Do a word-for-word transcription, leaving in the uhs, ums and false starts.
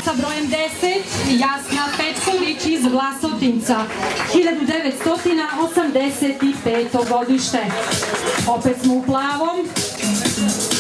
sa brojem deset, Jasna Petković iz Vlasotinca, hiljadu devetsto osamdeset peto godište. Opet smo u plavom.